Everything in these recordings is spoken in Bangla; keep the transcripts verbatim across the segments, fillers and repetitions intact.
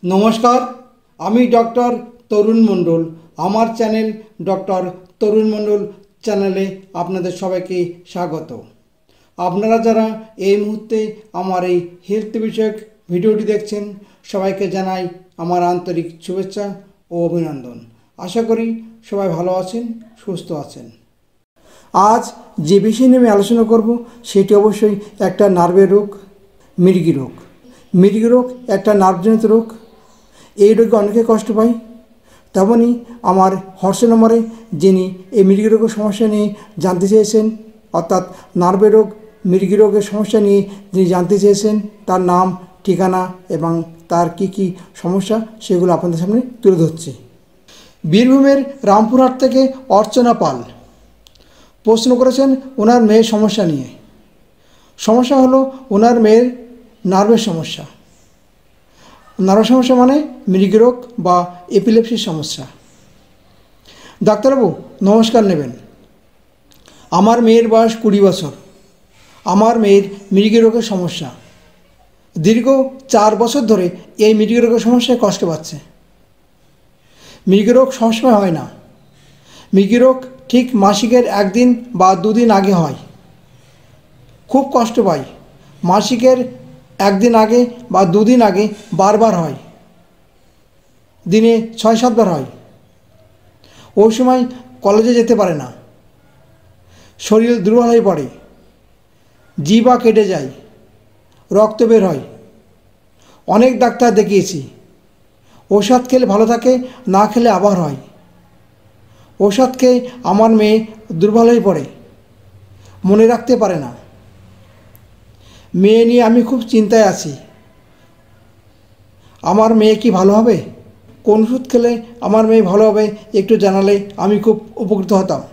नमस्कार, आमी डॉक्टर तरुण मंडल। आमार चैनल डॉक्टर तरुण मंडल चैनेले आपनादेर सबाइके स्वागत। आपनारा जारा এই মুহূর্তে আমার এই হেলথ বিষয়ক ভিডিওটি দেখছেন সবাইকে জানাই আমার আন্তরিক শুভেচ্ছা ও অভিনন্দন। আশা করি সবাই ভালো আছেন, সুস্থ আছেন। আজ যে বিষয় নিয়ে আমি আলোচনা করব সেটি অবশ্যই একটা নার্ভের রোগ, মৃগী রোগ। মৃগী রোগ একটা নার্ভজনিত রোগ। এই রোগে অনেকে কষ্ট পায়। তেমনই আমার হোয়াটসঅ্যাপ নম্বরে যিনি এই মৃগী রোগের সমস্যা নিয়ে জানতে চেয়েছেন, অর্থাৎ নার্ভের রোগ, মৃগী রোগের সমস্যা নিয়ে যিনি জানতে চেয়েছেন, তার নাম, ঠিকানা এবং তার কি কি সমস্যা সেগুলো আপনাদের সামনে তুলে ধরছি। বীরভূমের রামপুরহাট থেকে অর্চনা পাল প্রশ্ন করেছেন ওনার মেয়ের সমস্যা নিয়ে। সমস্যা হলো ওনার মেয়ের নার্ভের সমস্যা। নার্ভ সমস্যা মানে মৃগী রোগ বা এপিলেপসির সমস্যা। ডাক্তারবাবু নমস্কার নেবেন। আমার মেয়ের বয়স কুড়ি বছর। আমার মেয়ের মৃগী রোগের সমস্যা। দীর্ঘ চার বছর ধরে এই মৃগী রোগের সমস্যায় কষ্ট পাচ্ছে। মৃগী রোগ সবসময় হয় না। মৃগী রোগ ঠিক মাসিকের একদিন বা দুদিন আগে হয়। খুব কষ্ট পাই। মাসিকের একদিন আগে বা দুদিন আগে বারবার হয়, দিনে ছয় সাতবার হয়। ওই সময় কলেজে যেতে পারে না, শরীর দুর্বল হয়ে পড়ে, জিহ্বা কেটে যায়, রক্ত বের হয়। অনেক ডাক্তার দেখিয়েছি, ওষুধ খেলে ভালো থাকে, না খেলে আবার হয়। ওষুধ খেয়ে আমার মেয়ে দুর্বল হয়ে পড়ে, মনে রাখতে পারে না। মেয়ে নিয়ে আমি খুব চিন্তায় আছি। আমার মেয়ে কি ভালো হবে? কোন ওষুধ খেলে আমার মেয়ে ভালো হবে একটু জানালে আমি খুব উপকৃত হতাম।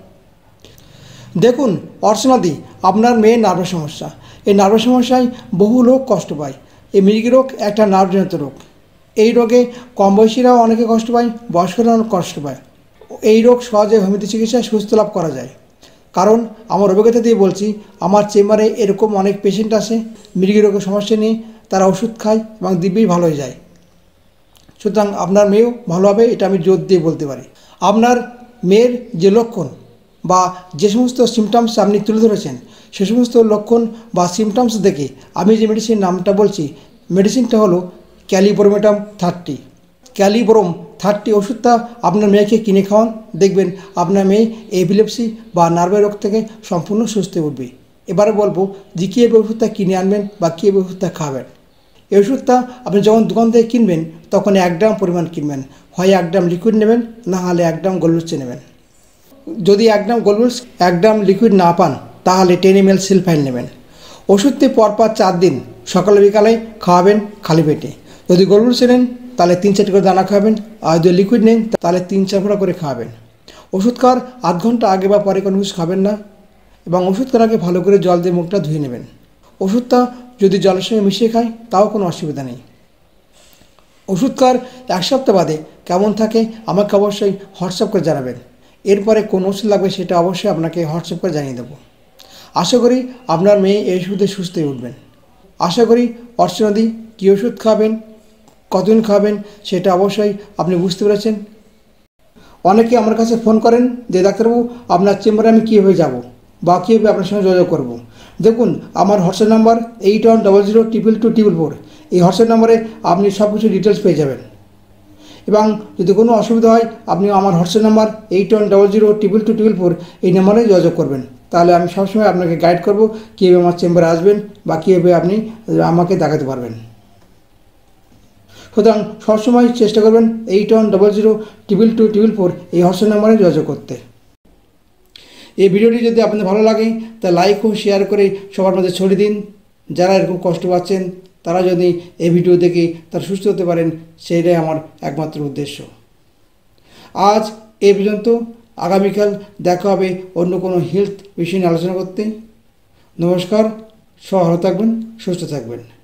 দেখুন অর্চনাদি, আপনার মেয়ের নার্ভের সমস্যা। এই নার্ভের সমস্যায় বহু লোক কষ্ট পায়। এই মৃগী রোগ একটা নার্ভজনিত রোগ। এই রোগে কম বয়সীরাও অনেকে কষ্ট পায়, বয়স্করাও অনেক কষ্ট পায়। এই রোগ সহজে হোমিওপ্যাথি চিকিৎসায় সুস্থ লাভ করা যায়। কারণ আমার অভিজ্ঞতা দিয়ে বলছি, আমার চেম্বারে এরকম অনেক পেশেন্ট আসে মৃগী রোগের সমস্যা নিয়ে, তারা ওষুধ খায় এবং দিব্যই ভালো হয়ে যায়। সুতরাং আপনার মেয়েও ভালো হবে, এটা আমি জোর দিয়ে বলতে পারি। আপনার মেয়ের যে লক্ষণ বা যে সমস্ত সিমটমস আপনি তুলে ধরেছেন, সে সমস্ত লক্ষণ বা সিমটমস দেখে আমি যে মেডিসিন নামটা বলছি, মেডিসিনটা হলো ক্যালিব্রোমেটাম থার্টি। ক্যালিব্রোম থার্টি ওষুধটা আপনার মেয়েকে কিনে খাওয়ান, দেখবেন আপনার মেয়ে এপিলেপসি বা নার্ভের রোগ থেকে সম্পূর্ণ সুস্থ উঠবে। এবারে বলবো যে কীভাবে ওষুধটা কিনে আনবেন বা কীভাবে ওষুধটা খাবেন। এই ওষুধটা আপনি যখন দোকান থেকে কিনবেন তখন এক গ্রাম পরিমাণ কিনবেন। হয় এক গ্রাম লিকুইড নেবেন, না হলে এক গ্রাম গোলমরিচ নেবেন। যদি এক গ্রাম গোলমরিচ এক গ্রাম লিকুইড না পান তাহলে টেন এম এল সিলফাইন নেবেন। ওষুধটি পরপর চার দিন সকালে বিকালে খাওয়াবেন খালি পেটে। যদি গোলমরিচ নেন তাহলে তিন চারটি করে দানা খাবেন, আর যদি লিকুইড নেন তাহলে তিন চার ফোঁটা করে খাবেন। ওষুধ খাওয়ার আধ ঘন্টা আগে বা পরে কোনো কিছু খাবেন না, এবং ওষুধ খাওয়ার আগে ভালো করে জল দিয়ে মুখটা ধুয়ে নেবেন। ওষুধটা যদি জলের সঙ্গে মিশিয়ে খায় তাও কোনো অসুবিধা নেই। ওষুধ খাওয়ার এক সপ্তাহ বাদে কেমন থাকে আমাকে অবশ্যই হোয়াটসঅ্যাপ করে জানাবেন। এরপরে কোন ওষুধ লাগবে সেটা অবশ্যই আপনাকে হোয়াটসঅ্যাপ করে জানিয়ে দেবো। আশা করি আপনার মেয়ে এই ওষুধে সুস্থ হয়ে উঠবেন। আশা করি অর্চনাদি কী ওষুধ খাবেন, কতদিন খাবেন সেটা অবশ্যই আপনি বুঝতে পেরেছেন। অনেকে আমার কাছে ফোন করেন যে ডাক্তারবাবু আপনার চেম্বারে আমি কীভাবে যাব বা কীভাবে আপনার সঙ্গে যোগাযোগ করব। দেখুন আমার WhatsApp number eight one double zero triple two triple four. এই হোয়াটসঅ্যাপ নাম্বারে আপনি সব কিছু ডিটেলস পেয়ে যাবেন। এবং যদি কোনো অসুবিধা হয় আপনি আমার WhatsApp number eight one double zero triple two triple four এই নাম্বারে যোগাযোগ করবেন। তাহলে আমি সবসময় আপনাকে গাইড করব কীভাবে আমার চেম্বারে আসবেন বা কীভাবে আপনি আমাকে দেখাতে পারবেন। সুতরাং সবসময় চেষ্টা করবেন eight one double zero triple two triple four এই হোয়াটসঅ্যাপ নাম্বারে যোগাযোগ করতে। এই ভিডিওটি যদি আপনাদের ভালো লাগে তা লাইক ও শেয়ার করে সবার মধ্যে ছড়িয়ে দিন। যারা এরকম কষ্ট পাচ্ছেন তারা যদি এই ভিডিও দেখে তারা সুস্থ হতে পারেন, সেইটাই আমার একমাত্র উদ্দেশ্য। আজ এই পর্যন্ত। আগামীকাল দেখা হবে অন্য কোনো হেলথ বিষয় নিয়ে আলোচনা করতে। নমস্কার, সবাই ভালো থাকবেন, সুস্থ থাকবেন।